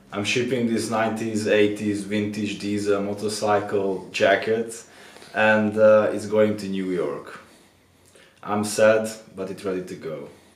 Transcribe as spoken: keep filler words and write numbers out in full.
I'm shipping this nineties, eighties vintage diesel motorcycle jacket, and uh, it's going to New York. I'm sad, but it's ready to go.